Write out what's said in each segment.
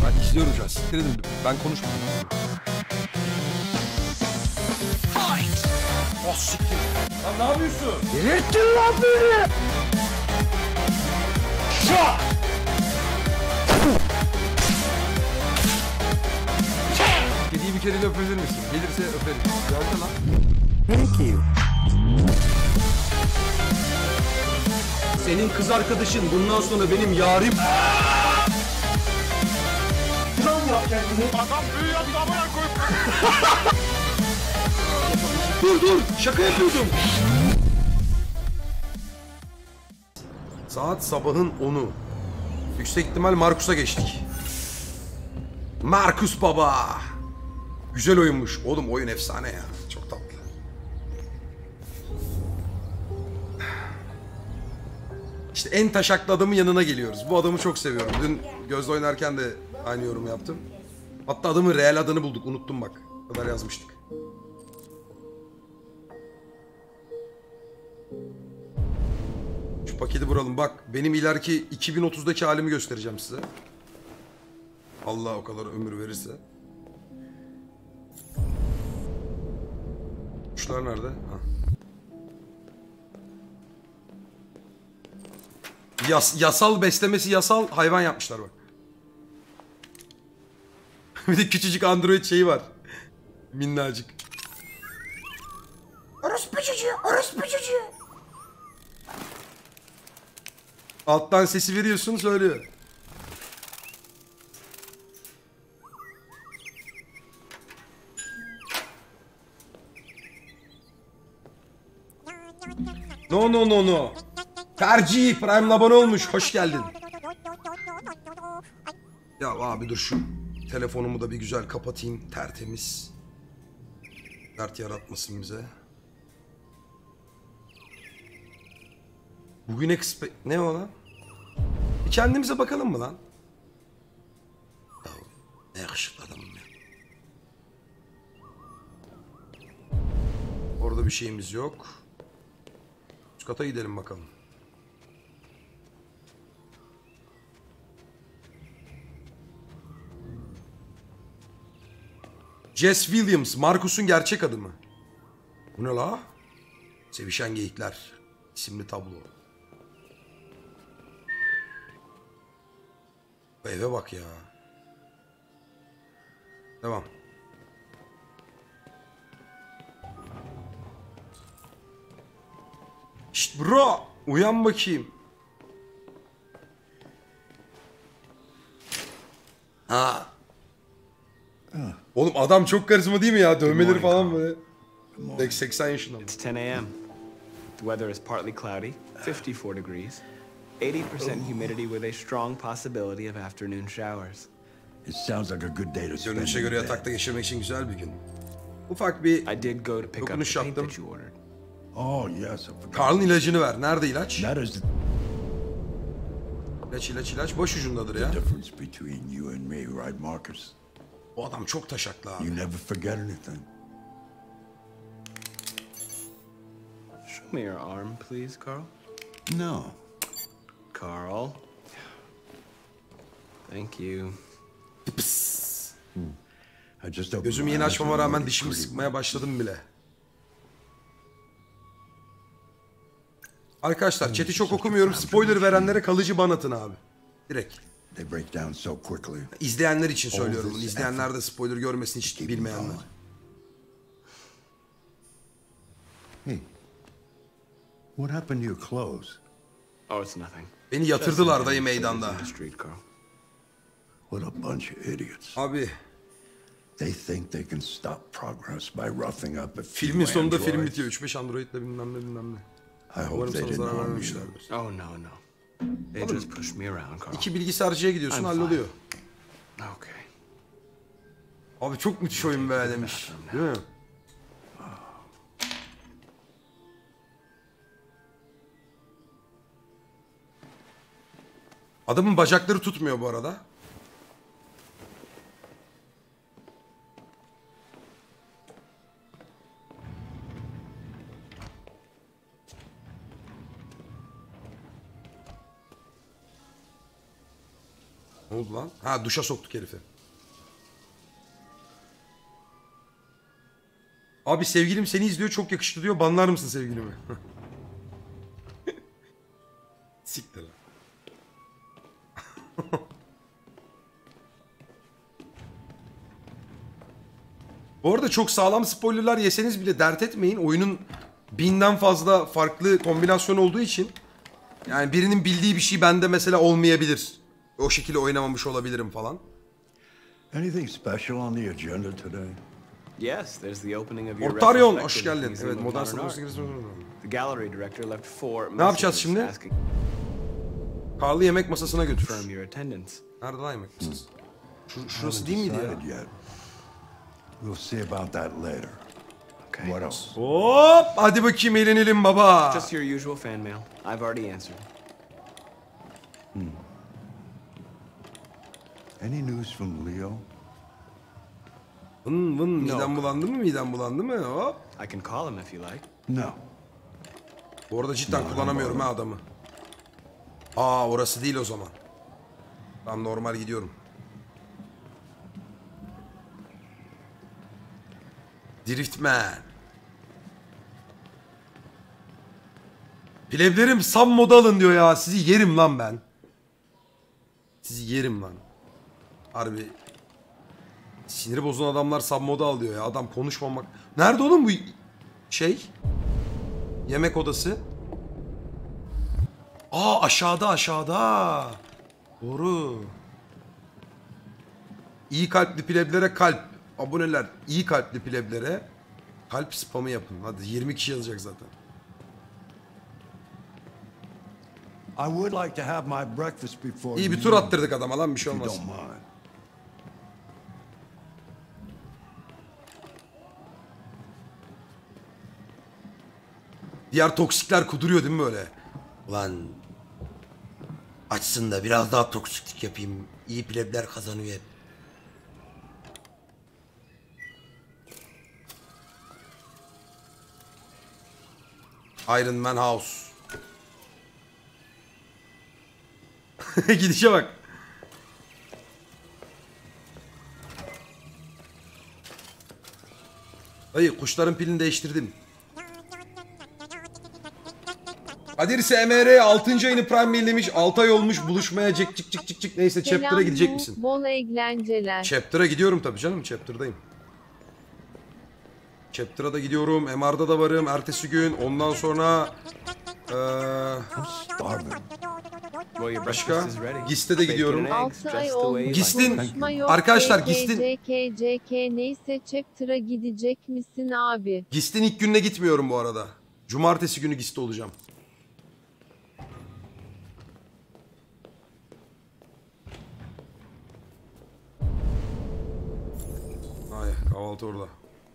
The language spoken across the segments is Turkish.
Ben izliyorum şu an. Siktir edin. Ben konuşmuyorum. Oh siktir. Lan ne yapıyorsun? Delirttin lan beni! Şah! Kediyi bir kereyle öpebilir misin? Gelirse öperim. Geldi lan. Thank you. Senin kız arkadaşın bundan sonra benim yarim. Plan yap kendini. Adam büyü yaptı amına koy. Dur şaka yapıyordum. Saat sabahın 10'u. Yüksek ihtimal Markus'a geçtik. Markus baba. Güzel oyunmuş. Oğlum oyun efsane ya. Çok tatlı. İşte en taşaklı adamın yanına geliyoruz. Bu adamı çok seviyorum. Dün Gözde oynarken de aynı yorum yaptım. Hatta adamın real adını bulduk. Unuttum bak. O kadar yazmıştık. Şu paketi vuralım. Bak benim ileriki 2030'daki halimi göstereceğim size. Allah o kadar ömür verirse. Kuşlar nerede? Ha. Yasal beslemesi yasal hayvan yapmışlar bak. Bir de küçücük android şeyi var. Minnacık. Orospu çocuğu, orospu çocuğu. Alttan sesi veriyorsun söylüyor. No. Tercih Prime'la abone olmuş. Hoş geldin. Ya abi dur şu telefonumu da bir güzel kapatayım. Tertemiz. Dert yaratmasın bize. Bugüne kısmet... Ne o lan? Bir kendimize bakalım mı lan? Ya ne yakışıklı adamım ya. Orada bir şeyimiz yok. Üst kata gidelim bakalım. Jess Williams, Markus'un gerçek adı mı? Bu ne la? Sevişen Geyikler isimli tablo. Bu eve bak ya. Devam. Şşt bro, uyan bakayım. Ha. Oğlum adam çok karizma değil mi ya? Dövmeleri falan böyle. 80 yaşında. It's 10 a.m. The weather is partly cloudy, 54 degrees, 80% humidity with a strong possibility of afternoon showers. It sounds like a good day to spend Görünüşe in göre bed. yatakta geçirmek için güzel bir gün. Ufak bir I did go to pick up the dokunuş paint yaptım. that you ordered. Oh yes, I forgot. Karl'ın ilacını ver. Nerede ilaç? That is the İlaç. Baş ucundadır ya. difference between you and me, right, Marcus? Bu adam çok taşaklı abi. You never forget anything. Show me your arm, please, Carl. No. Carl. Thank you. I just opened Gözümü my yeni eyes açmama and rağmen looked dişimi pretty sıkmaya well. başladım bile. Arkadaşlar chat'i çok okumuyorum. Spoiler verenlere kalıcı ban atın abi. Direkt. They break down so quickly. İzleyenler için söylüyorum bunu. İzleyenler de spoiler görmesin hiç Keep bilmeyenler. going. Hey. What happened to your clothes? Oh, it's nothing. Beni yatırdılar dayı meydanda. In the street, Carl. What a bunch of idiots. Abi They think they can stop progress by roughing up a few filmin sonunda film androids. bitiyor. 3-5 androidle bilmem ne. I hope Umarım they sana didn't zarar harm you. vermemişlerdir. Oh, no. They just pushed me around, Carl. 2 bilgisayarcıya gidiyorsun I'm halloluyor. Okay. Abi çok müthiş oyun be demiş. Değil mi? Adamın bacakları tutmuyor bu arada. Ne oldu lan? Ha, duşa soktuk herifi. Abi sevgilim seni izliyor, çok yakışıklı diyor. Banlar mısın sevgilimi? Siktir lan. Bu arada çok sağlam spoilerlar yeseniz bile dert etmeyin. Oyunun 1000'den fazla farklı kombinasyon olduğu için yani birinin bildiği bir şey bende mesela olmayabilir. O şekilde oynamamış olabilirim falan. Anything special on the agenda today? Yes, there's the opening of your Ortaryon, hoş retrospective geldin. Museum Evet, of modern Modern sanat Art. musikası. The gallery director left 4 Ne yapacağız messages şimdi? asking Karlı yemek masasına götür. confirm your attendance. Nerede lan yemek masası? Şurası Haven't değil miydi ya? decided yet. We'll see about that later. Okay. What else? Hop! Hadi bakayım eğlenelim baba. Just your usual fan mail. I've already answered. Any news from Leo? Vın vın, midem bulandı mı? Midem bulandı mı? Hop. I can call him if you like. No. Bu arada cidden kullanamıyorum ha adamı. Aa, orası değil o zaman. Ben normal gidiyorum. Driftman. Pleblerim Sam moda alın diyor ya. Sizi yerim lan ben. Sizi yerim lan. Harbi. Siniri bozan adamlar Sam moda al diyor ya. Adam konuşmamak. Nerede oğlum bu şey? Yemek odası. Aa, aşağıda aşağıda. Doğru. İyi kalpli pleblere kalp. Aboneler iyi kalpli pleblere kalp spamı yapın. Hadi 20 kişi yazacak zaten. I would like to have my breakfast before İyi bir you tur leave, attırdık adama lan, bir şey if you olmaz. don't mind. Diğer toksikler kuduruyor değil mi böyle? Ulan açsın da biraz daha toksiklik yapayım. İyi plebler kazanıyor hep. Iron Man House. Gidişe bak. Dayı kuşların pilini değiştirdim. Kadir SMR 6. ayını Prime maillemiş. 6 ay olmuş, buluşmaya cik cik cik cik cik. Neyse, Chapter'a gidecek misin? Bol eğlenceler. Chapter'a gidiyorum tabii canım. Chapter'dayım. Chapter'a da gidiyorum. MR'da da varım. Ertesi gün. Ondan sonra I'm starving. Well, your başka? breakfast is ready. Giste de gidiyorum. Bacon and eggs, 6 ay just the way olmuş. you like. Gistin- Konuşma yok. Arkadaşlar, JK, Gistin- JK neyse chapter'a gidecek misin abi? Gist'in ilk gününe gitmiyorum bu arada. Cumartesi günü Gist'te olacağım. Ay, kahvaltı orada.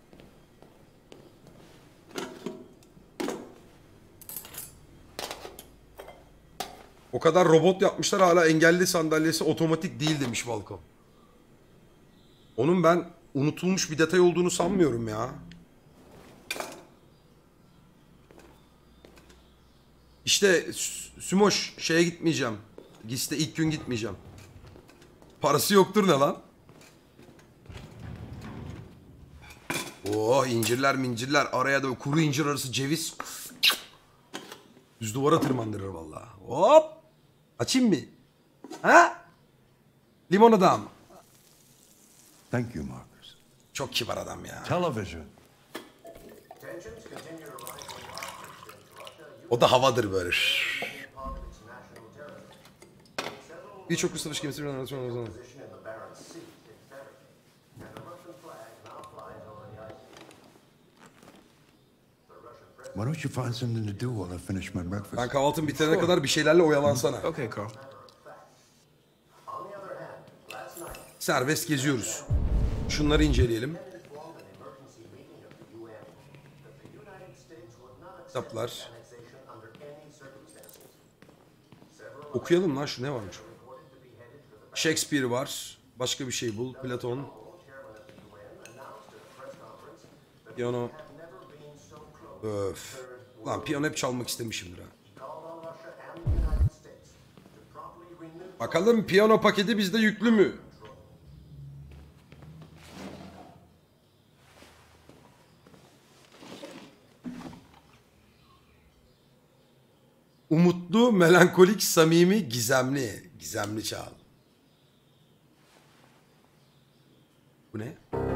O kadar robot yapmışlar, hala engelli sandalyesi otomatik değil demiş Valko. Onun ben unutulmuş bir detay olduğunu sanmıyorum ya. İşte Sümoş şeye gitmeyeceğim. Giste ilk gün gitmeyeceğim. Parası yoktur ne lan? Oh, incirler mincirler, araya da kuru incir arası ceviz. Düz duvara tırmandırır vallahi. Hop! Açayım mı? Ha? Limon adam. Thank you, Marcus. Çok kibar adam ya. Television. O da havadır böyle. Birçok Rus savaş gemisi Why don't you find something to do while I finish my breakfast? Ben kahvaltım bitene kadar bir şeylerle oyalansana. Okay, Carl. Serbest geziyoruz. Şunları inceleyelim. Kitaplar. Okuyalım lan, şu ne varmış? Shakespeare var. Başka bir şey bul. Platon. Piyano. Öf. Lan piyano hep çalmak istemişimdir ha. Bakalım piyano paketi bizde yüklü mü? Umutlu, melankolik, samimi, gizemli. Gizemli çağ. Bu ne?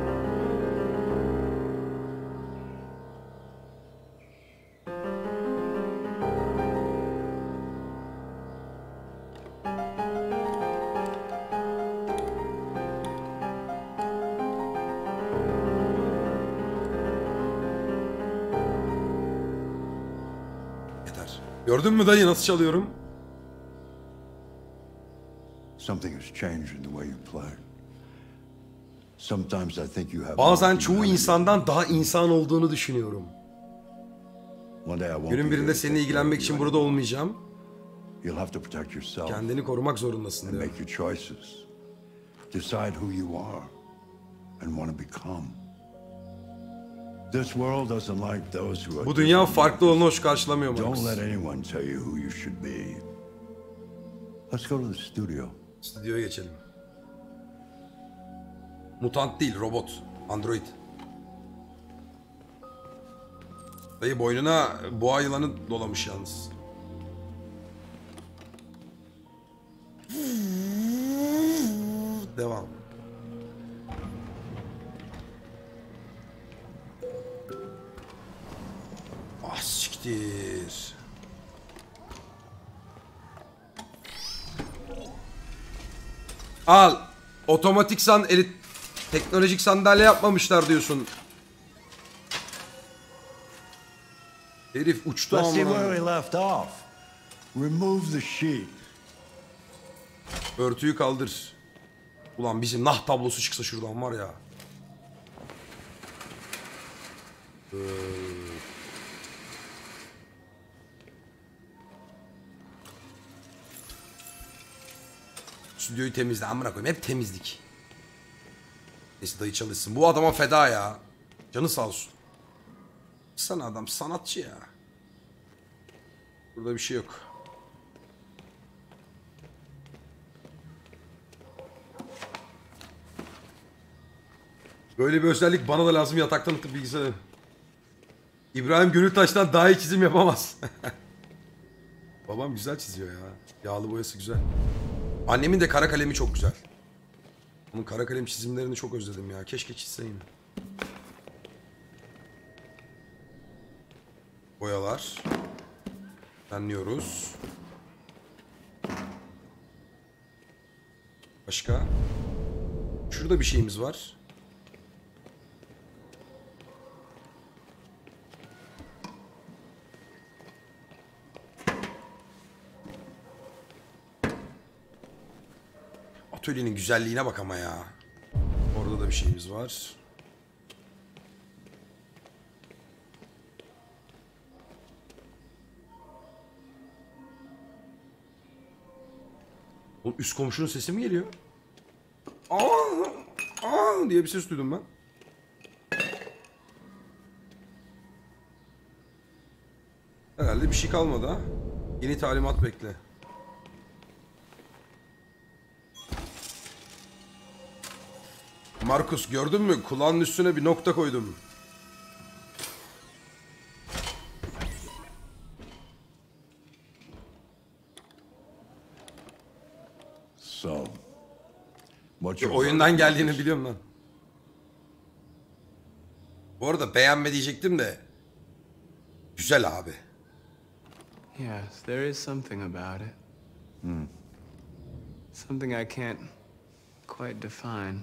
Yeter. Gördün mü dayı nasıl çalıyorum? Something has changed in the way you play. Sometimes I think you have Bazen more çoğu humanity. insandan daha insan olduğunu düşünüyorum. One day I won't Günün be birinde here to seninle take ilgilenmek care için of you burada anymore. olmayacağım. You'll have to protect yourself Kendini korumak zorundasın and diyor. make your choices. Decide who you are and want to become. This world doesn't like those who are Bu dünya different. farklı olanı hoş karşılamıyor Don't Marcus. let anyone tell you who you should be. Let's go to the studio. Stüdyoya geçelim. Mutant değil, robot. Android. Dayı boynuna boğa yılanı dolamış yalnız. Devam. Ah siktir. Al. Otomatik teknolojik sandalye yapmamışlar diyorsun. Herif uçtu Let's see where amına. we left off. Remove the sheet. Örtüyü kaldır. Ulan bizim nah tablosu çıksa şuradan var ya. Stüdyoyu temizle amına koyayım. Hep temizlik. Neyse dayı çalışsın. Bu adama feda ya. Canı sağ olsun. Sana adam sanatçı ya. Burada bir şey yok. Böyle bir özellik bana da lazım yataktan atıp bilgisayarı. İbrahim Gönültaş'tan daha iyi çizim yapamaz. Babam güzel çiziyor ya. Yağlı boyası güzel. Annemin de kara kalemi çok güzel. Onun kara kalem çizimlerini çok özledim ya. Keşke çizseyim. Boyalar. Denliyoruz. Başka? Şurada bir şeyimiz var. Atölyenin güzelliğine bak ama ya. Orada da bir şeyimiz var. Oğlum üst komşunun sesi mi geliyor? Aa diye bir ses duydum ben. Herhalde bir şey kalmadı ha. Yeni talimat bekle. Markus gördün mü? Kulağının üstüne bir nokta koydum. So, what's your Oyundan geldiğini biliyorum lan. Bu arada beğenme diyecektim de. Güzel abi. Yes, there is something about it. Something I can't quite define.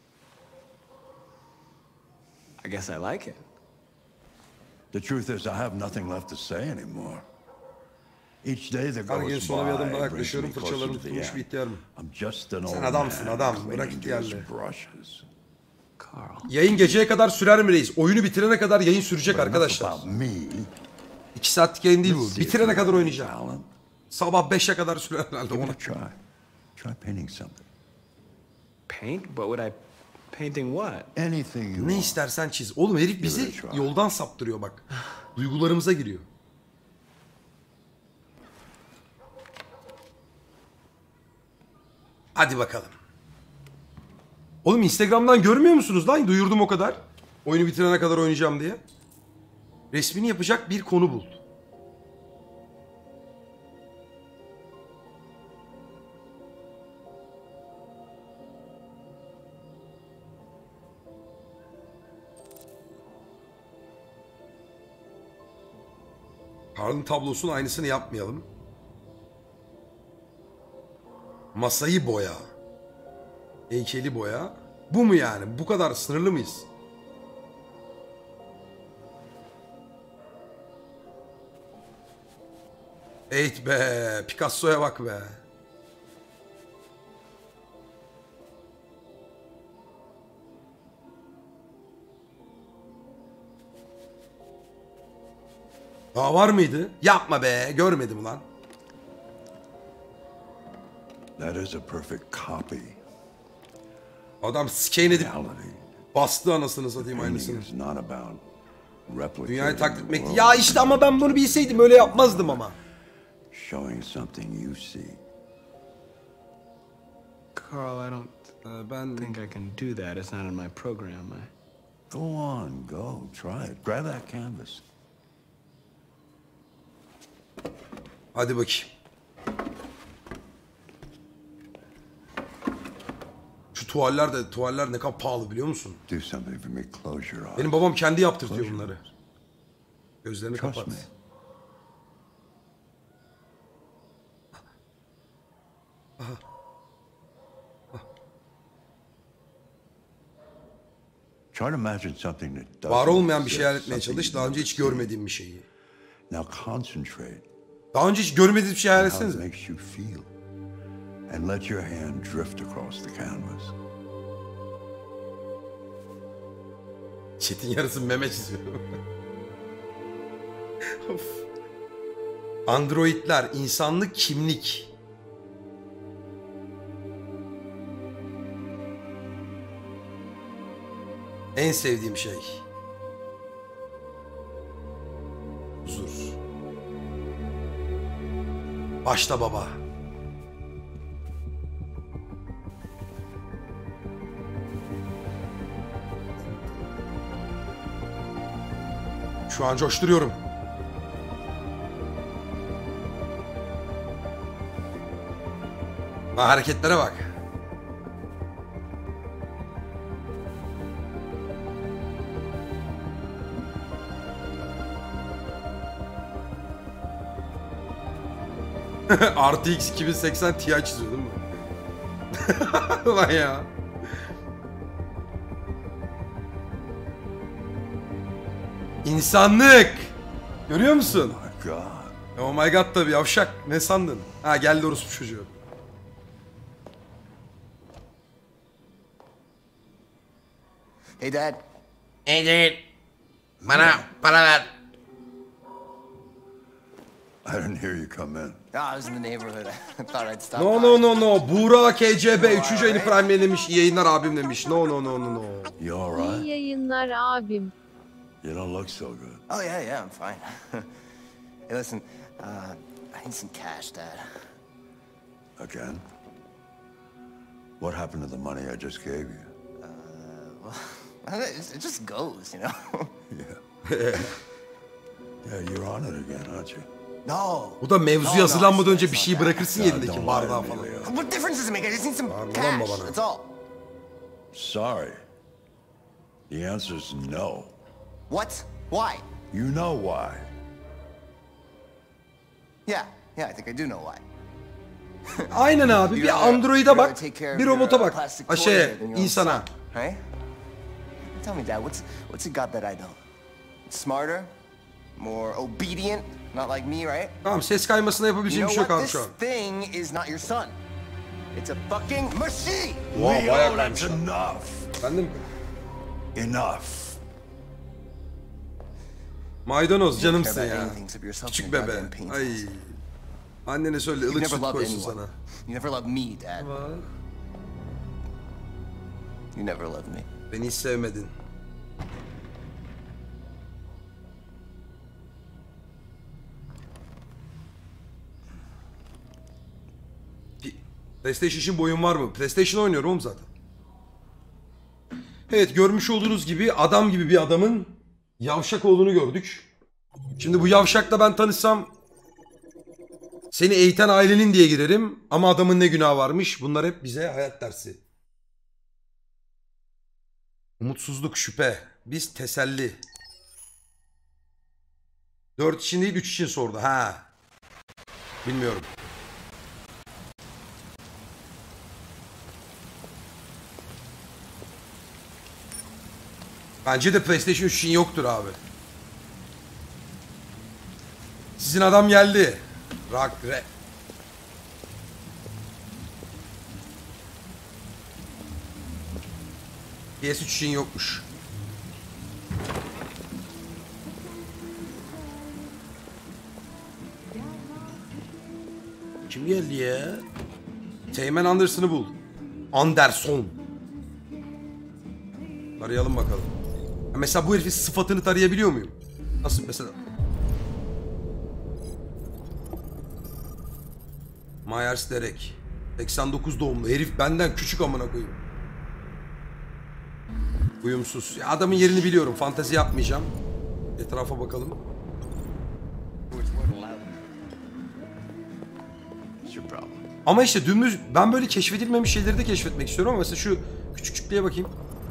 I guess I like it. The truth is, I have nothing left to say anymore. Each day that Her gün goes sona bir adım daha by brings me yaklaşıyorum. closer Fırçalarını to the tutmuş bir end. ihtiyarım. I'm just an old Sen adamsın man adam. clinging Bırak to his ihtiyarlığı. brushes. Carl. Yayın geceye kadar sürer mi reis? Oyunu bitirene kadar yayın sürecek But enough arkadaşlar. about me. 2 saatlik yayın değil Let's bu. see if Bitirene you kadar have oynayacağım. talent. Sabah 5'e kadar sürer herhalde. Give it Ona. a try. Try painting something. Paint? What would I... Painting what? Anything you Ne want. istersen çiz. Oğlum herif bizi Give it a try. yoldan saptırıyor bak. Duygularımıza giriyor. Hadi bakalım. Oğlum Instagram'dan görmüyor musunuz lan? Duyurdum o kadar. Oyunu bitirene kadar oynayacağım diye. Resmini yapacak bir konu bul. Karl'ın tablosunun aynısını yapmayalım. Masayı boya. Heykeli boya. Bu mu yani? Bu kadar sınırlı mıyız? Evet be. Picasso'ya bak be. Daha var mıydı? Yapma be. Görmedim ulan. That is a perfect copy. Adam scan edip Reality. bastı anasını satayım Painting aynısını. is not about replicating Dünyayı taklit the etmek. world. Ya işte ama ben bunu bilseydim öyle yapmazdım ama. Showing something you see. Carl, I don't Ben think I can do that. It's not in my program. Go on, go. Try it. Grab that canvas. hadi bakayım. Şu tuvaller ne kadar pahalı biliyor musun? Do something for me. Close your eyes. Benim babam kendi yaptırtıyor Close your bunları. eyes. Gözlerini Trust kapat. me. Try to imagine something that doesn't Var olmayan bir şey exist, hayal etmeye something çalış. you've Daha önce never hiç seen. görmediğim bir şeyi. Now concentrate Daha önce hiç görmediğiniz bir şey hayal on how it etsenize. makes you feel. And let your hand drift across the canvas. Chat'in yarısı meme çiziyor. Of. Androidler, insanlık kimlik. En sevdiğim şey. Huzur. Başta baba. Şu an coşturuyorum. Ha, hareketlere bak. RTX 2080 Ti çiziyor değil mi? Lan ya. İnsanlık. Görüyor musun? My God. Oh my god tabii yavşak. Ne sandın? Ha geldi orospu çocuğu. Hey, Dad. Evet. Bana para ver. I didn't hear you come in. Oh, I was in the neighborhood. I thought I'd stop No by. no no no. Buğra KCB 3. ayını Prime demiş. İyi yayınlar abim demiş. No no no no no. You all İyi right? yayınlar abim. You don't look so good. Oh, yeah, I'm fine. Hey, listen, I need some cash, Dad. Again? What happened to the money I just gave you? It just goes, you know? Yeah. Yeah, you're on it again, aren't you? No. Bu da mevzuya No, hazırlanmadan no, önce it's bir not şeyi that. bırakırsın Ya, yerindeki don't bardağı lie to falan. me, Leo. What difference does it make? I just need some Bağırma lan cash. babana. That's all. Sorry. The answer's no. What? Why? You know why. Yeah, I think I do know why. Aynen abi. You'd Bir rather- androide you'd bak. rather take care of Bir your, robota bak. plastic Ha toy şeye, than your own insana. son, right? Tell me, Dad, what's it got that I don't? It's smarter, more obedient, not like me, right? Tamam ses kaymasına You yapabileceğim bir know şey yok what? abi This şu an. thing is not your son. It's a fucking machine. Wow, bayağı Leo, kaymış. that's enough. Efendim? Enough. Maydanoz You don't canımsın care about ya. anything except yourself Küçük and your bebe. goddamn paintings. Ay. Annene söyle You've ılık never süt loved koysun anyone. sana. You never loved me, Dad. You never loved me. Beni hiç sevmedin. PlayStation için boyun var mı? PlayStation oynuyorum oğlum zaten. Evet, görmüş olduğunuz gibi adam gibi bir adamın yavşak olduğunu gördük. Şimdi bu yavşakla ben tanışsam seni eğiten ailenin diye girerim ama adamın ne günahı varmış. Bunlar hep bize hayat dersi. Umutsuzluk, şüphe. Biz teselli. 4 için değil 3 için sordu. Ha. Bilmiyorum. Bence de PlayStation 3 için yoktur abi. Sizin adam geldi. Rock re. PS3 için yokmuş. Kim geldi ya? Teğmen Anderson'ı bul. Anderson. Arayalım bakalım. Mesela bu herifin sıfatını tarayabiliyor muyum? Nasıl mesela? Myers Derek. 89 doğumlu. Herif benden küçük amına koyayım. Uyumsuz. Ya adamın yerini biliyorum. Fantezi yapmayacağım. Etrafa bakalım. Ama işte dümdüz ben böyle keşfedilmemiş şeyleri de keşfetmek istiyorum ama mesela şu küçüklüğe bakayım.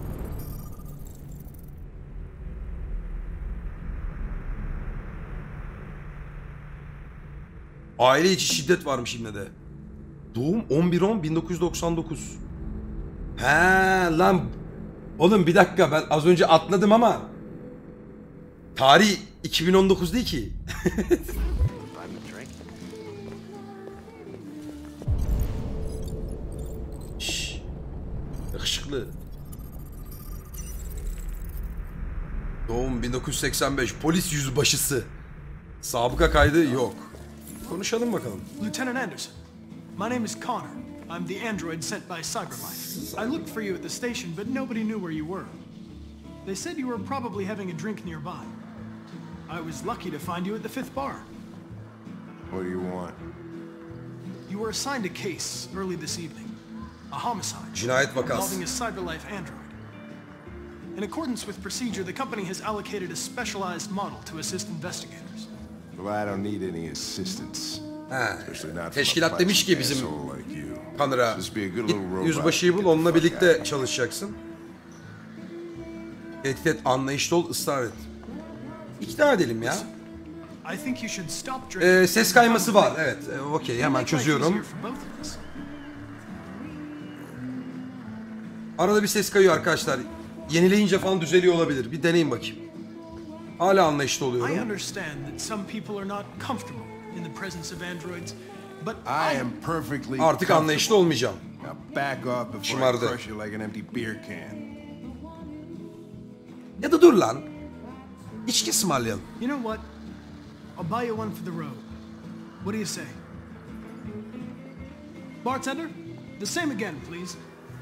Aile içi şiddet varmış yine de. Doğum 11-10-1999. He lan. Oğlum bir dakika ben az önce atladım ama tarih 2019 değil ki. Şşş. Yakışıklı. Doğum 1985. Polis yüzbaşısı. Sabıka kaydı yok. Konuşalım bakalım. Lieutenant Anderson, my name is Connor. I'm the android sent by CyberLife. I looked for you at the station, but nobody knew where you were. They said you were probably having a drink nearby. I was lucky to find you at the 5th bar. What do you want? You were assigned a case early this evening. A homicide Cinayet vakası. involving a CyberLife android. In accordance with procedure, the company has allocated a specialized model to assist investigators. Well, I don't need any assistance. Ha. Especially not from a Teşkilat demiş ki plastic bizim asshole like you. Connor'a Just be a good git little robot. yüzbaşıyı bul Get the onunla fuck birlikte out. çalışacaksın. Tehdit et, anlayışlı ol, ısrar et. İkna edelim ya. I think you should stop drinking. Ses kayması var evet. Okey hemen çözüyorum. Arada bir ses kayıyor arkadaşlar. Yenileyince falan düzeliyor olabilir. Bir deneyin bakayım. Hala anlayışlı I oluyorum. understand that some people are not comfortable in the presence of androids, but I am perfectly Artık anlayışlı comfortable. olmayacağım. Now back off before I Şımardı. crush you like an empty beer can. Ya da dur lan. İçki ısmarlayalım. you know what? I'll buy you one for the road. What do you say? Bartender, the same again, please.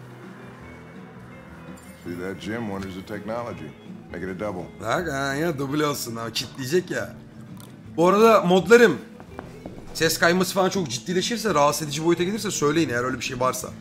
See that Jim wonders the technology. Make it a double. Bak ha, ya duble olsun ha kitleyecek ya. Bu arada modlarım ses kayması falan çok ciddileşirse rahatsız edici boyuta gelirse söyleyin eğer öyle bir şey varsa.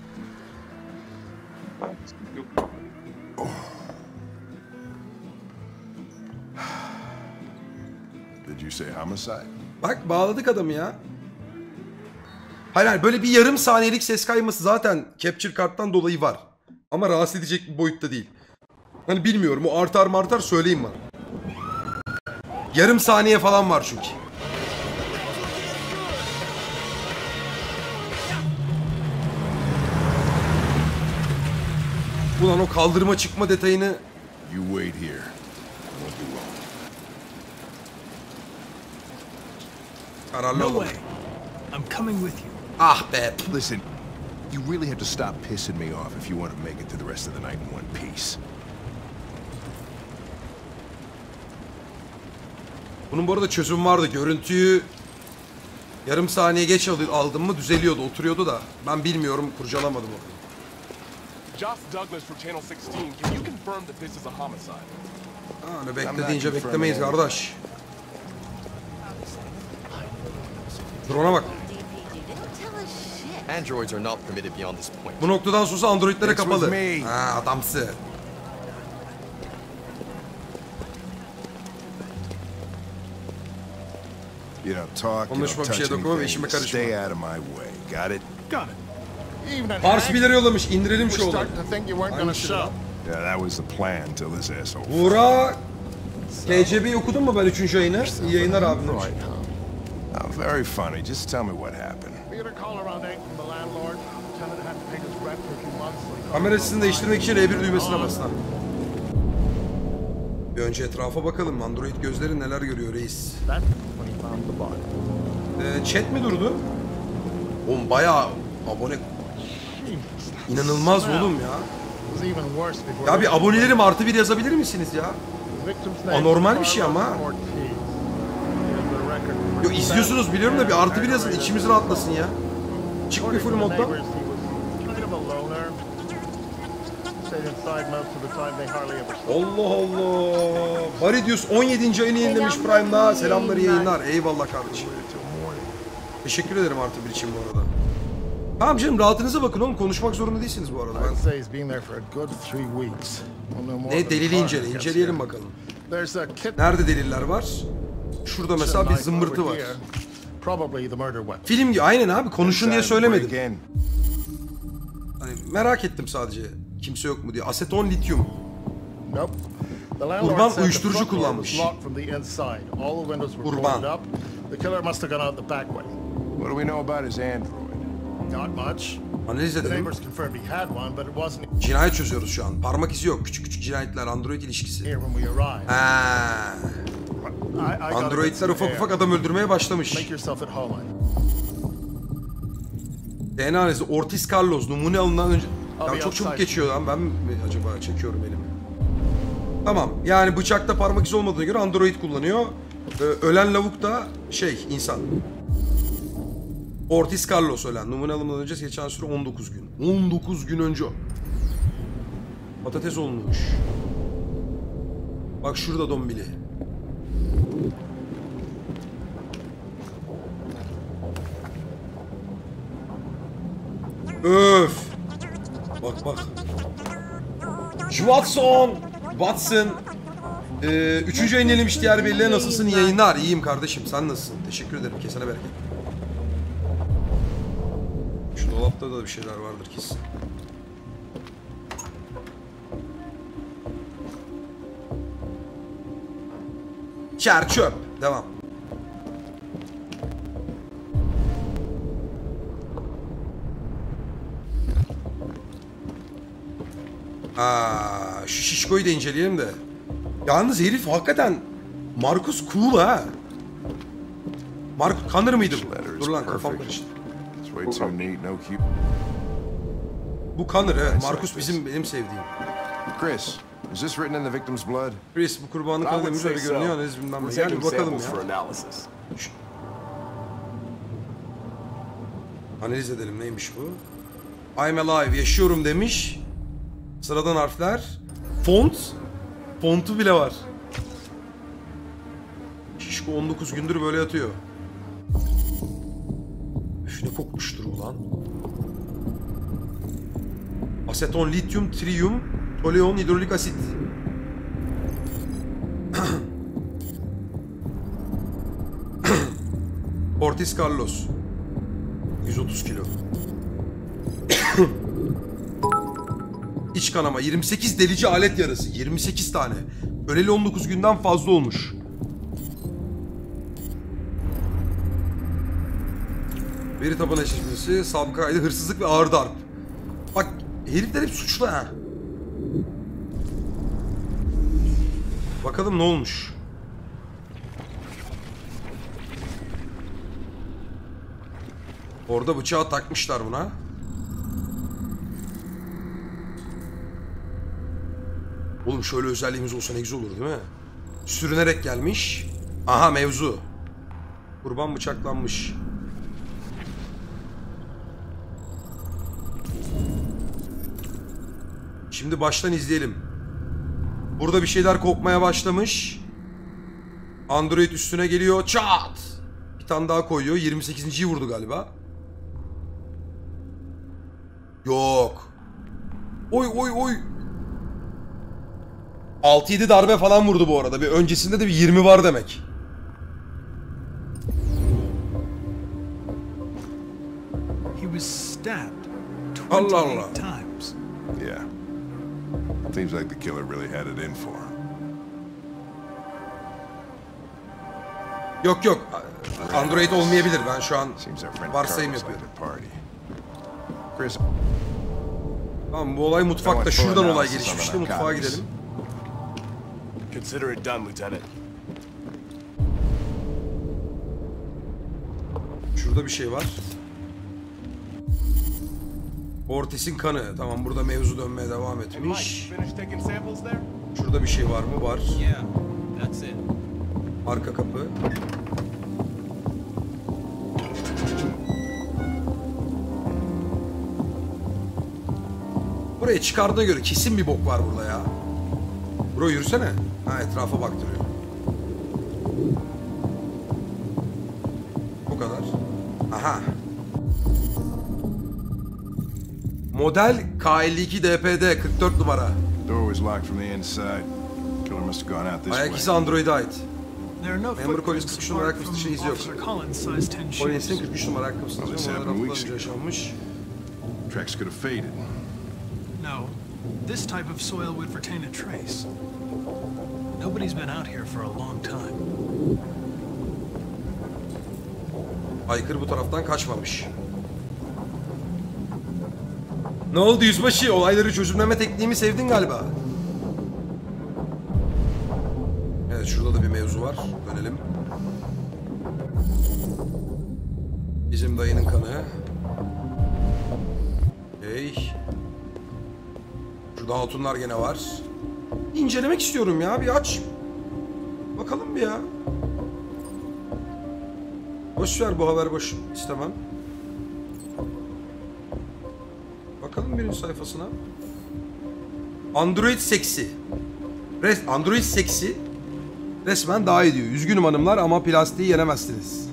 Did you say homicide? Bak bağladık adamı ya. Hayır hayır böyle bir yarım saniyelik ses kayması zaten capture karttan dolayı var. Ama rahatsız edecek bir boyutta değil. Hani bilmiyorum o artar mı artar söyleyin bana. Yarım saniye falan var çünkü. Ulan o kaldırıma çıkma detayını... You wait here. Won't be long. Kararlı No olalım. way. I'm coming with you. Ah be. Listen, you really have to stop pissing me off if you want to make it to the rest of the night in one piece. Bunun bu arada çözüm vardı. Görüntüyü yarım saniye geç aldım mı düzeliyordu, oturuyordu da. Ben bilmiyorum, kurcalamadım onu. Josh Douglas from Channel 16. Can you confirm that this is a homicide? Öyle bekle deyince beklemeyiz kardeş. Drone'a bak. DPD didn't tell us shit. Androids are not permitted beyond this point. Bu noktadan sonra androidlere It's kapalı. with me. Ha, adamsı. You don't talk, you Konuşma, don't bir şeye touch dokunma ve anything. işime karışma. Stay out of my way. Got it? Got it. Even at Pars Hank, birileri yollamış. İndirelim şu we're olayı. starting to think you weren't gonna show. Yeah, that was the plan till this asshole. Buğra. TCB'yi okudun mu ben 3. ayını? İyi yayınlar abi. Right, huh? Oh, very funny. Just tell me what happened. We had a call around 8 from the landlord. Tenant hadn't paid his rent for a few months. so he called Kamera the sesini değiştirmek için R1 düğmesine basın abi. Bir önce etrafa bakalım. Android gözleri neler görüyor reis. That's when he found the body. Chat mi durdu? Oğlum bayağı abone... İnanılmaz oğlum ya. It was even worse before. Ya bir abonelerim +1 yazabilir misiniz ya? The victim's name Anormal was bir şey Carlos ama. Ortiz. Here's the record. Yo izliyorsunuz biliyorum da bir +1 yazın içimiz rahatlasın ya. Çık bir full According to the modda. neighbors, he was kind of a loner. Stayed inside most of the time. They hardly ever saw him. Allah Allah. Baridius 17. ayını yenilemiş Selamlar, Prime'da. iyi Selamlar iyi yayınlar. yayınlar. Eyvallah kardeşim. Teşekkür ederim +1 için bu arada. Tamam canım rahatınıza bakın oğlum. Konuşmak zorunda değilsiniz bu arada. I'd say he's been there for a good 3 weeks. We'll know more Ne than delili Carter incele. gets İnceleyelim here. bakalım. There's a kit. Nerede deliller var? Şurada mesela bir zımbırtı var. Probably the murder weapon. Film gibi. Aynen abi. Konuşun diye söylemedim. Break in. Hani merak ettim sadece. Kimse yok mu diye. Aseton lityum. Nope. The landlord Kurban said the uyuşturucu front door was kullanmış. locked from the inside. All the windows were Kurban. boarded up. The killer must have gone out the back way. What do we know about his android? Not much. Analiz The edelim. neighbors confirmed he had one, but it wasn't Cinayet çözüyoruz şu an. Parmak izi yok. Küçük küçük cinayetler. Android ilişkisi. here when we arrived. Ha. I gotta get Androidler some ufak air. ufak adam öldürmeye başlamış. Make yourself at home. DNA analizi Ortiz Carlos numune alınan önce... Ya çok çabuk geçiyor lan. Ben mi acaba çekiyorum elimi? Tamam. Yani bıçakta parmak izi olmadığına göre Android kullanıyor. Ölen lavuk da insan. Ortiz Carlos ölen. Numune alımından önce geçen süre 19 gün. 19 gün önce. Patates olmuş. Bak şurada dombili. Öf. Bak bak. Watson. 3. ayın yenilemiş diğer belli. Nasılsın? İyi yayınlar. İyiyim kardeşim. Sen nasılsın? Teşekkür ederim. Kesene bereket. Şu dolapta da bir şeyler vardır kesin. Çer çöp. Devam. Şu şişkoyu da inceleyelim de. Yalnız herif hakikaten Marcus cool ha. Marcus Connor mıydı bu? Dur lan kafam karıştı. It's way too neat, no cute. Bu Connor evet. Marcus benim sevdiğim. Chris, is this written in the victim's blood? Chris bu kurbanın I kanı would demiş say öyle so. görünüyor. Analiz bilmem ne. We're Yani taking bir bakalım samples for ya. analysis. Analiz edelim neymiş bu? I'm alive yaşıyorum demiş. Sıradan harfler. Fontu bile var. Şişko 19 gündür böyle yatıyor. Üf ne kokmuştur ulan. Aseton, lityum, triyum, toleon, hidrolik asit. Ortiz Carlos. 130 kilo. İç kanama. 28 delici alet yarası. 28 tane. Öleli 19 günden fazla olmuş. Veri tabanı eşleşmesi, sabıka kaydı, hırsızlık ve ağır darp. Bak herifler hep suçlu ha. Bakalım ne olmuş. Orada bıçağı takmışlar buna. Oğlum şöyle özelliğimiz olsa ne güzel olur değil mi? Sürünerek gelmiş. Aha mevzu. Kurban bıçaklanmış. Şimdi baştan izleyelim. Burada bir şeyler kokmaya başlamış. Android üstüne geliyor. Çat! Bir tane daha koyuyor. 28.yi vurdu galiba. Yok. Oy oy oy. 6-7 darbe falan vurdu bu arada. Bir öncesinde de bir 20 var demek. He was stabbed Allah 28 Allah. times. Yeah. Seems like the killer really had it in for him. Yok yok. Android olmayabilir. Ben şu an Seems our friend varsayım Carlos yapıyorum. led the party. Chris, Tamam, bu olay mutfakta. Şuradan olay gelişmişti. Mutfağa gidelim. Consider it done, Lieutenant. Şurada bir şey var. Ortis'in kanı. Tamam, burada mevzu dönmeye devam Hey, Mike, etmiş. you finished taking samples there? Şurada bir şey var mı? Var. Yeah, that's it. Arka kapı. Buraya çıkardığına göre kesin bir bok var burada ya. Bro yürüsene. Ha, etrafa baktırıyor. Bu kadar. Aha. Model K52 DPD 44 numara. door was locked from the inside. Killer must have gone out this Ayak izi way. Android'e ait. There are no Memur Collins footprints 43 numara apart ayakkabısı from dışı izi yok. Officer Collins' size 10 Collins'in shoes. 43 numara ayakkabısı Well, this dışı happened numara weeks önce ago. yaşanmış. Tracks could have faded. No, this type of soil would retain a trace. Nobody's been out here for a long time. Aykırı bu taraftan kaçmamış. Ne oldu yüzbaşı? Olayları çözümleme tekniğimi sevdin galiba. Evet, şurada da bir mevzu var. Dönelim. Bizim dayının kanı. Hey. Şurada hatunlar gene var. İncelemek istiyorum ya. Bir aç. Bakalım bir ya. Boş ver, bu haber boş. İstemem. Bakalım birinci sayfasına. Android seksi. Android seksi resmen daha iyi diyor. Üzgünüm hanımlar ama plastiği yenemezsiniz.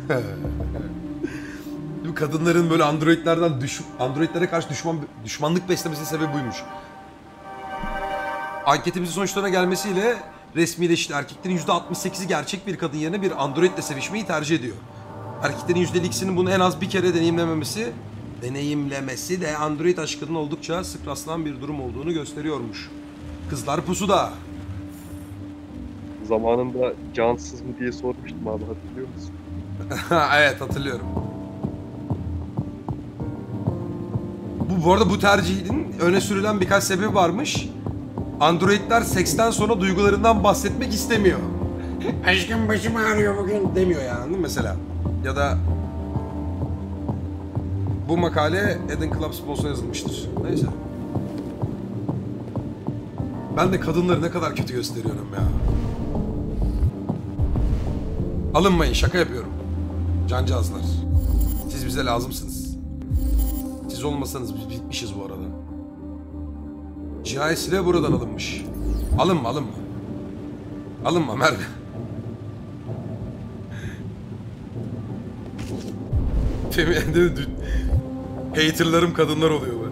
Kadınların böyle androidlere karşı düşmanlık beslemesinin sebebi buymuş. Anketimizin sonuçlarına gelmesiyle resmileşti. Erkeklerin %68'i gerçek bir kadın yerine bir androidle sevişmeyi tercih ediyor. Erkeklerin %52'sinin bunu en az bir kere deneyimlemesi de android aşkının oldukça sık rastlanan bir durum olduğunu gösteriyormuş. Kızlar pusuda. Zamanında cansız mı diye sormuştum abi, hatırlıyor musun? Evet, hatırlıyorum. Bu arada bu tercihin öne sürülen birkaç sebebi varmış. Androidler seksten sonra duygularından bahsetmek istemiyor. Aşkım başım ağrıyor bugün demiyor yani mesela. Ya da bu makale Eden Club sponsoruna yazılmıştır. Neyse. Ben de kadınları ne kadar kötü gösteriyorum ya. Alınmayın, şaka yapıyorum. Cancağızlar. Siz bize lazımsınız. Siz olmasanız biz bitmişiz bu arada. Cinayet silahı buradan alınmış. Alınma. Alınma Merve. Haterlarım kadınlar oluyor be.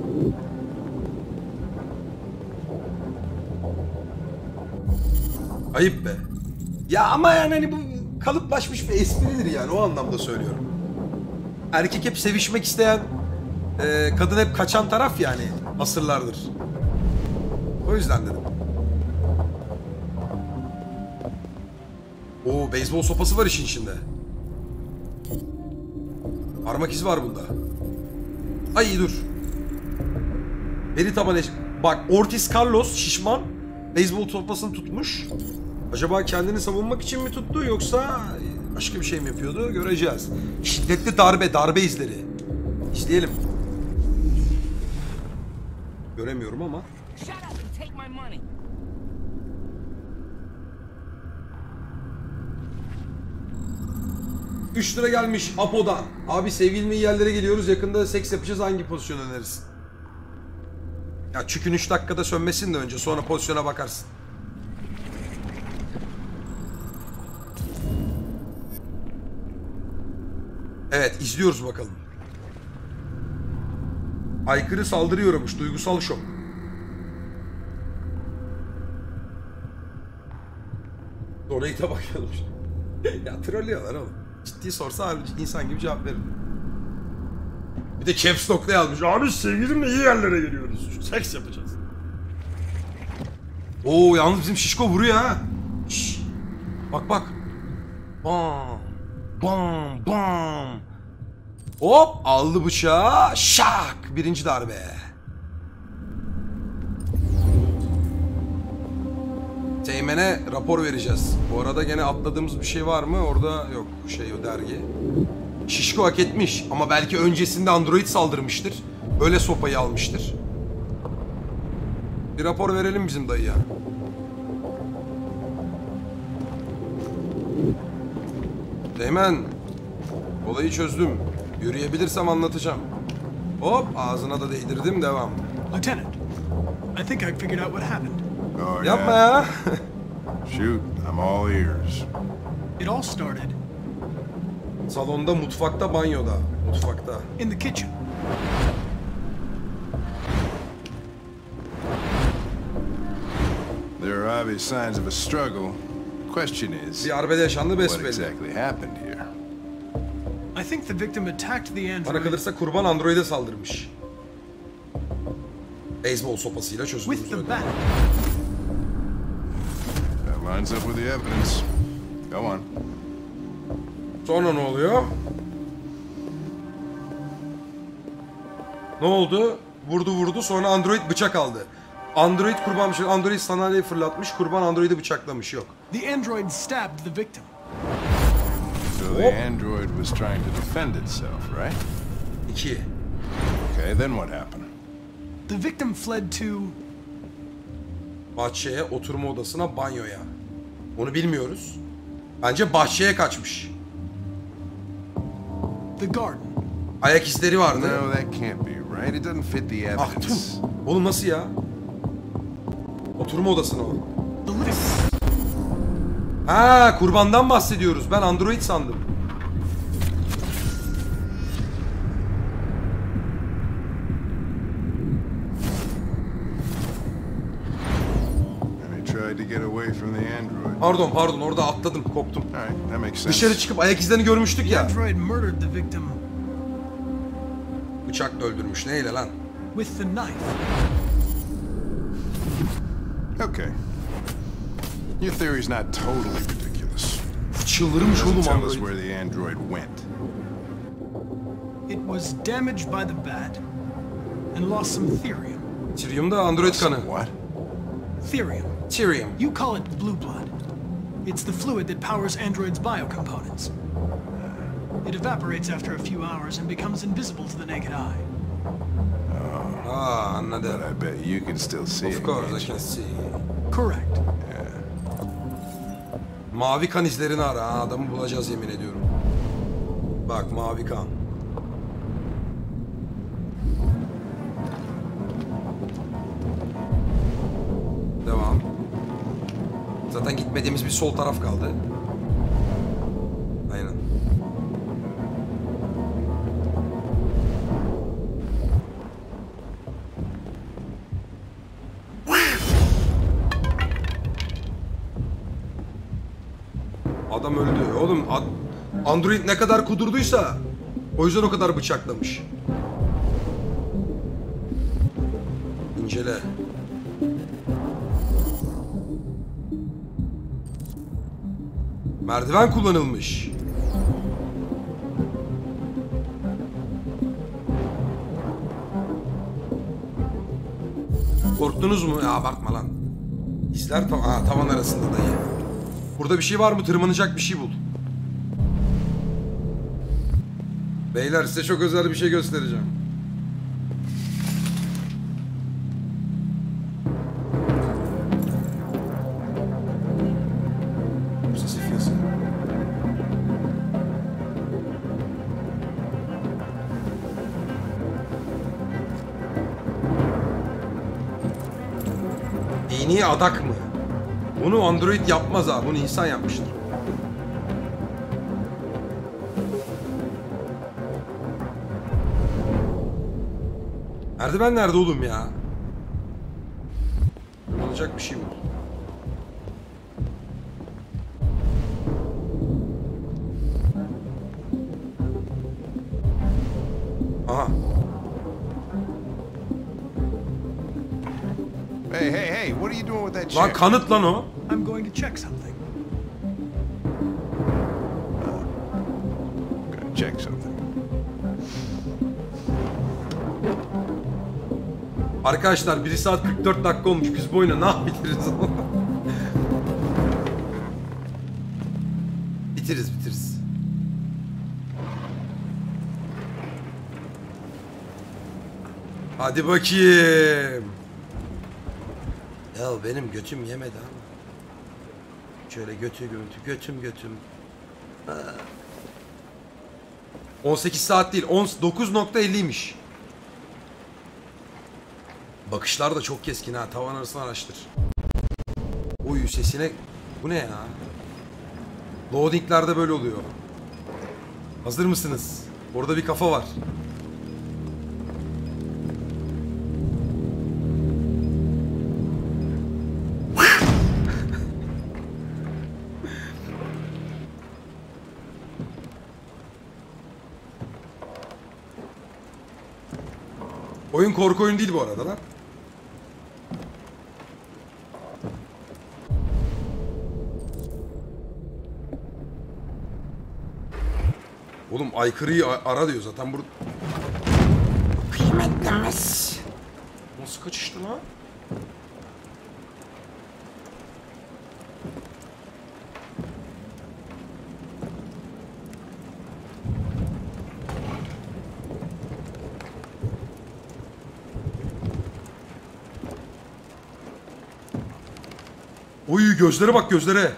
Ayıp be. Ya ama yani hani bu kalıplaşmış bir espridir yani, o anlamda söylüyorum. Erkek hep sevişmek isteyen, kadın hep kaçan taraf yani asırlardır. O yüzden dedim. Oo, beyzbol sopası var işin içinde. Parmak izi var bunda. Ay dur. Veri tabanı. Bak, Ortiz Carlos şişman beyzbol sopasını tutmuş. Acaba kendini savunmak için mi tuttu yoksa başka bir şey mi yapıyordu? Göreceğiz. Şiddetli darbe izleri. İzleyelim. Göremiyorum ama. 3 lira gelmiş Apo'dan. Abi sevgilinin yerlere geliyoruz. Yakında seks yapacağız. Hangi pozisyon önerirsin? Ya çükün 3 dakikada sönmesin de önce. Sonra pozisyona bakarsın. Evet, izliyoruz bakalım. Aykırı saldırıya uğramış. Duygusal şok. Donate'a bakıyordum. Ya trollüyorlar oğlum. Ciddi sorsa harbi insan gibi cevap verir. Bir de caps lock'la yazmış. Abi sevgilimle iyi yerlere geliyoruz. Seks yapacağız. Oo yalnız bizim şişko vuruyor ha. Şşş. Bak bak. Bam. Bam bam. Hop aldı bıçağı. Şak. Birinci darbe. Teğmen'e rapor vereceğiz. Bu arada gene atladığımız bir şey var mı? Orada yok o dergi. Şişko hak etmiş ama belki öncesinde android saldırmıştır. Öyle sopayı almıştır. Bir rapor verelim bizim dayıya. Teğmen, olayı çözdüm. Yürüyebilirsem anlatacağım. Hop ağzına da değdirdim, devam. Lieutenant, I think I figured out what happened. Oh, Yapma ya. Shoot, I'm all ears. It all started Salonda, mutfakta, banyoda. Mutfakta. in the kitchen. There are obvious signs of a struggle. Question is, Bir arbede yaşandı what besbelli. exactly happened here? I think the victim attacked the Bana android kalırsa kurban androide saldırmış. Beyzbol sopasıyla with çözüldüğümüz the öyle. bat. That lines up with the evidence. Go on. Sonra ne oluyor? Ne oldu? Vurdu sonra android bıçak aldı. Android kurban bir şey. Android sandalyeyi fırlatmış. Kurban androidi bıçaklamış. Yok. The android stabbed the victim. So the android was trying to defend itself, right? 2. Okay, then what happened? The victim fled to Bahçeye, oturma odasına, banyoya. Onu bilmiyoruz. Bence bahçeye kaçmış. the garden. Ayak izleri vardı. No, that can't be right. It doesn't fit the Ah evidence. tüm. Oğlum nasıl ya? Oturma odasına o. The living Ha, kurbandan bahsediyoruz. Ben android sandım. And he tried to get away from the android. Pardon orada atladım, koptum. All right, that makes sense. Dışarı çıkıp ayak izlerini görmüştük The ya. android murdered the victim Bıçakla öldürmüş. Neyle lan? with the knife. Okay. Your theory's not totally ridiculous. Çıldırmış Doesn't oğlum tell us android. where the android went. It was damaged by the bat and lost some therium. Tyrium da android kanı. What? Therium. Tyrium. You call it blue blood. It's the fluid that powers androids' biocomponents. It evaporates after a few hours and becomes invisible to the naked eye. Aa anladım. But I bet you can still see Of it. course I can't you? can see. Correct. Mavi kan izlerini ara. Ha, adamı bulacağız yemin ediyorum. Bak mavi kan. Devam. Zaten gitmediğimiz bir sol taraf kaldı. Aynen. Adam öldü. Oğlum Android ne kadar kudurduysa o yüzden o kadar bıçaklamış. İncele. Merdiven kullanılmış. Korktunuz mu? Ya abartma lan. İzler tavan arasında dayı. Burada bir şey var mı? Tırmanacak bir şey bul. Beyler size çok özel bir şey göstereceğim. Sifyası. Dini adak mı? Bunu android yapmaz ha. Bunu insan yapmıştır. Merdiven nerede oğlum ya? Olacak bir şey mi? Aha. Hey, hey, hey, what are you doing with that Lan chick? kanıt lan o. I'm going to check something. Gotta check something. Arkadaşlar 1 saat 44 dakika olmuş. Biz bu oyunu ne yapabiliriz? bitiririz. Hadi bakayım. Ya benim götüm yemedi ama. Şöyle götüm. Ha. 18 saat değil, 9.50'ymiş. Bakışlar da çok keskin ha. Tavan arasını araştır. Oy sesine... Bu ne ya? Loading'lerde böyle oluyor. Hazır mısınız? Orada bir kafa var. Oyun korku oyun değil bu arada lan. Oğlum aykırıyı ara diyor zaten burada. Kıymetlemez. Nasıl kaçıştı lan? Oy gözlere bak gözlere.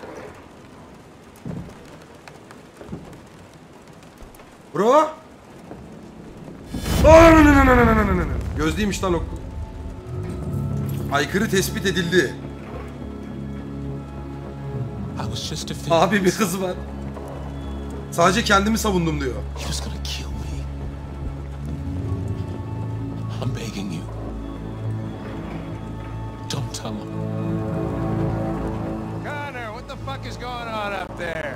Bro. Göz değilmiş lan o. Aykırı tespit edildi. Abi bir kız var. Sadece kendimi savundum diyor. I'm begging you. Don't tell him. Connor, what the fuck is going on up there?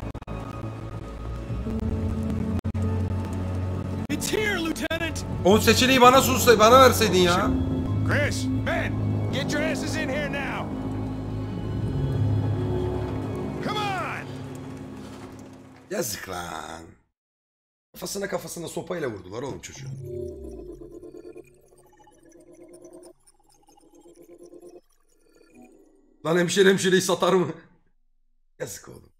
It's here, Lieutenant. O seçeneği bana sunsa, bana verseydin ya. Chris, Ben, get your asses in here now. Come on. Yazık lan. Kafasına sopayla vurdular oğlum çocuğu. Lan hemşireyi satar mı? Yazık oğlum.